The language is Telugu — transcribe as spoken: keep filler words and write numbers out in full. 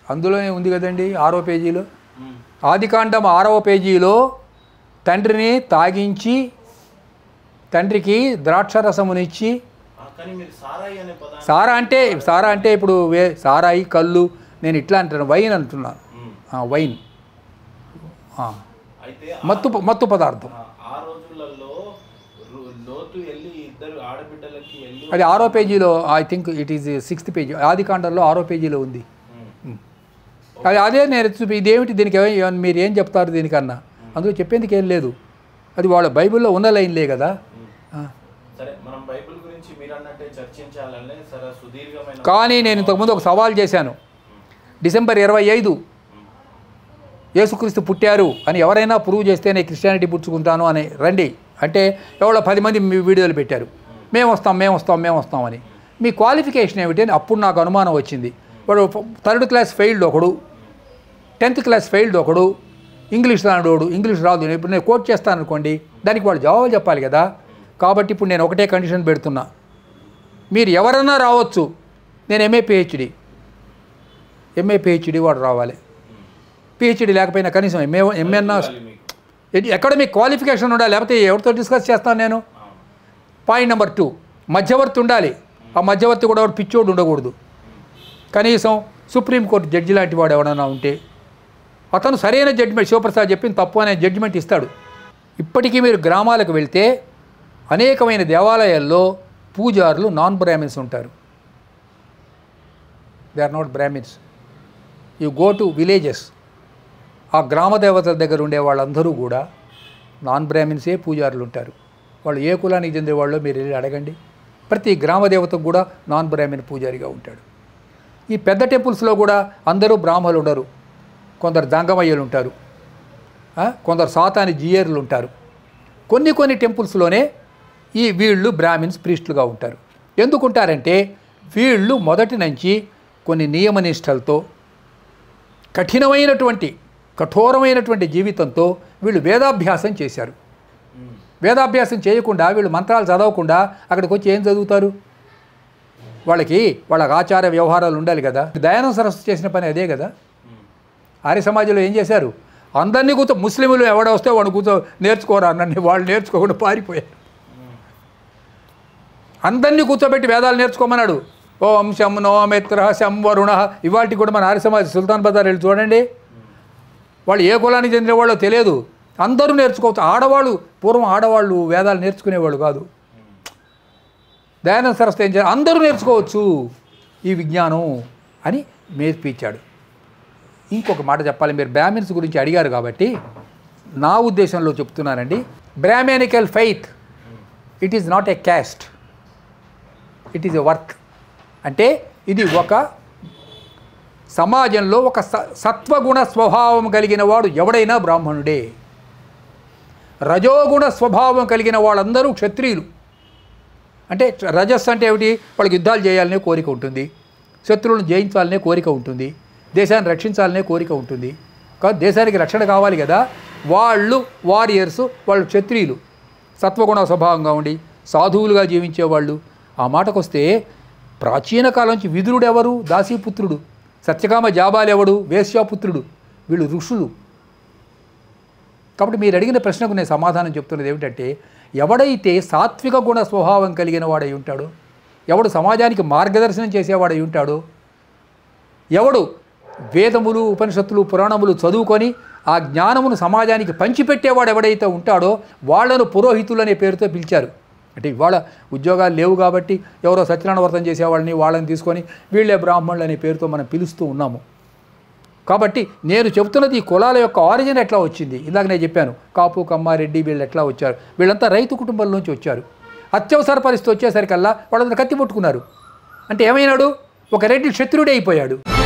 అందులోనే ఉంది కదండి ఆరో పేజీలో. ఆదికాండం ఆరవ పేజీలో తండ్రిని తాగించి తండ్రికి ద్రాక్షరసమునిచ్చి, సారా అంటే సారా అంటే ఇప్పుడు వే సారాయి కళ్ళు నేను ఇట్లా అంటాను, వైన్ అంటున్నాను. వైన్ మత్తు మత్తు పదార్థం. అది ఆరో పేజీలో, I think it is sixth page, ఆదికాండంలో ఆరో పేజీలో ఉంది. అది అదే నేను చూపి ఇదేమిటి దీనికి మీరు ఏం చెప్తారు దీనికన్నా, అందులో చెప్పేందుకు ఏం లేదు, అది వాళ్ళ బైబిల్లో ఉన్న లైన్లే కదా. కానీ నేను ఇంతకుముందు ఒక సవాల్ చేశాను, డిసెంబర్ ఇరవై ఐదు యేసుక్రీస్తు పుట్టారు అని ఎవరైనా ప్రూవ్ చేస్తేనే క్రిస్టియానిటీ పుచ్చుకుంటాను అని రండి అంటే ఎవరో పది మంది మీ వీడియోలు పెట్టారు, మేము వస్తాం మేము వస్తాం మేము వస్తామని. మీ క్వాలిఫికేషన్ ఏమిటి అని అప్పుడు నాకు అనుమానం వచ్చింది. వాడు థర్డ్ క్లాస్ ఫెయిల్డ్ ఒకడు, టెన్త్ క్లాస్ ఫెయిల్డ్ ఒకడు, ఇంగ్లీష్ రానోడు, ఇంగ్లీష్ రాదు. ఇప్పుడు నేను కోట్ చేస్తాను అనుకోండి, దానికి వాడు జవాబు చెప్పాలి కదా. కాబట్టి ఇప్పుడు నేను ఒకటే కండిషన్ పెడుతున్నా, మీరు ఎవరన్నా రావచ్చు, నేను ఎంఏ పిహెచ్డి ఎంఏ పిహెచ్డి వాడు రావాలి, పిహెచ్డి లేకపోయినా కనీసం ఎంఏ ఎంఏన్నా అకాడమిక్ క్వాలిఫికేషన్ ఉండాలి, లేకపోతే ఎవరితో డిస్కస్ చేస్తాను నేను. పాయింట్ నెంబర్ టూ, మధ్యవర్తి ఉండాలి. ఆ మధ్యవర్తి కూడా వాడు పిచ్చోడు ఉండకూడదు. కనీసం సుప్రీంకోర్టు జడ్జి లాంటి వాడు ఎవడన్నా ఉంటే అతను సరైన జడ్జిమెంట్, శివప్రసాద్ చెప్పింది తప్పు అనే జడ్జిమెంట్ ఇస్తాడు. ఇప్పటికీ మీరు గ్రామాలకు వెళ్తే అనేకమైన దేవాలయాల్లో పూజారులు నాన్ బ్రాహ్మిన్స్ ఉంటారు. They are not Brahmins. You go to villages, ఆ గ్రామ దేవతల దగ్గర ఉండే వాళ్ళందరూ కూడా నాన్ బ్రాహ్మిన్సే పూజారులు ఉంటారు. వాళ్ళు ఏ కులానికి చెందే వాళ్ళు మీరు వెళ్ళి అడగండి. ప్రతి గ్రామ దేవతకు కూడా నాన్ బ్రాహ్మిన్ పూజారిగా ఉంటాడు. ఈ పెద్ద టెంపుల్స్లో కూడా అందరూ బ్రాహ్మణులు ఉండరు, కొందరు జంగమయ్యలు ఉంటారు, కొందరు సాతాని జియర్లు ఉంటారు. కొన్ని కొన్ని టెంపుల్స్లోనే ఈ వీళ్ళు బ్రాహ్మిన్స్ ప్రీస్టులుగా ఉంటారు. ఎందుకుంటారంటే వీళ్ళు మొదటి నుంచి కొన్ని నియమనిష్టలతో కఠినమైనటువంటి కఠోరమైనటువంటి జీవితంతో వీళ్ళు వేదాభ్యాసం చేశారు. వేదాభ్యాసం చేయకుండా వీళ్ళు మంత్రాలు చదవకుండా అక్కడికి వచ్చి ఏం చదువుతారు? వాళ్ళకి వాళ్ళకి ఆచార వ్యవహారాలు ఉండాలి కదా. దయానంద సరస్వతి చేసిన పని అదే కదా. ఆర్య సమాజంలో ఏం చేశారు? అందరినీ కూర్చో, ముస్లింలు ఎవడ వస్తే వాడు కూర్చో నేర్చుకోరా అన్నీ, వాళ్ళు నేర్చుకోకుండా పారిపోయారు. అందరినీ కూర్చోబెట్టి వేదాలు నేర్చుకోమన్నాడు. ఓం శం నో మిత్ర శం వరుణ. ఇవాళకి కూడా మన ఆర్య సమాజం సుల్తాన్ బజార్ వెళ్ళి చూడండి, వాళ్ళు ఏ కులానికి చెందిన వాళ్ళో తెలియదు, అందరూ నేర్చుకోవచ్చు. ఆడవాళ్ళు పూర్వం ఆడవాళ్ళు వేదాలు నేర్చుకునేవాళ్ళు కాదు. దయానంద సరస్వతి ఏం చేయాలి? అందరూ నేర్చుకోవచ్చు ఈ విజ్ఞానం అని నేర్పించాడు. ఇంకొక మాట చెప్పాలి, మీరు బ్రాహ్మిన్స్ గురించి అడిగారు కాబట్టి నా ఉద్దేశంలో చెప్తున్నానండి. Brahminical faith it is not a caste, it is a work. అంటే ఇది ఒక సమాజంలో ఒక సత్వగుణ స్వభావం కలిగిన వాడు ఎవడైనా బ్రాహ్మణుడే. రజోగుణ స్వభావం కలిగిన వాళ్ళందరూ క్షత్రియులు. అంటే రజస్ అంటే ఏమిటి? వాళ్ళకి యుద్ధాలు చేయాలనే కోరిక ఉంటుంది, శత్రువులను జయించాలనే కోరిక ఉంటుంది, దేశాన్ని రక్షించాలనే కోరిక ఉంటుంది. కానీ దేశానికి రక్షణ కావాలి కదా. వాళ్ళు వారియర్స్, వాళ్ళు క్షత్రియులు, సత్వగుణ స్వభావంగా ఉండి సాధువులుగా జీవించేవాళ్ళు. ఆ మాటకు వస్తే ప్రాచీన కాలం నుంచి విదురుడు ఎవరు? దాసీపుత్రుడు. సత్యకామ జాబాలు ఎవడు? వేశ్యాపుత్రుడు. వీళ్ళు ఋషులు. కాబట్టి మీరు అడిగిన ప్రశ్నకు నేను సమాధానం చెప్తున్నది ఏమిటంటే, ఎవడైతే సాత్విక గుణ స్వభావం కలిగిన వాడై ఉంటాడో, ఎవడు సమాజానికి మార్గదర్శనం చేసేవాడై ఉంటాడో, ఎవడు వేదములు ఉపనిషత్తులు పురాణములు చదువుకొని ఆ జ్ఞానమును సమాజానికి పంచిపెట్టేవాడు ఎవడైతే ఉంటాడో వాళ్ళను పురోహితులు అనే పేరుతో పిలిచారు. అంటే ఇవాళ ఉద్యోగాలు లేవు కాబట్టి ఎవరో సత్యనారాయణ వ్రతం చేసేవాళ్ళని వాళ్ళని తీసుకొని వీళ్ళే బ్రాహ్మణులు అనే పేరుతో మనం పిలుస్తూ ఉన్నాము. కాబట్టి నేను చెబుతున్నది ఈ కులాల యొక్క ఆరిజిన్ ఎట్లా వచ్చింది. ఇందాక నేను చెప్పాను, కాపు కమ్మ రెడ్డి వీళ్ళు ఎట్లా వచ్చారు. వీళ్ళంతా రైతు కుటుంబం నుంచి వచ్చారు. అత్యవసర పరిస్థితి వచ్చేసరికల్లా వాళ్ళందరూ కత్తి పట్టుకున్నారు. అంటే ఏమైనాడు? ఒక రెడ్డి క్షత్రుడే అయిపోయాడు.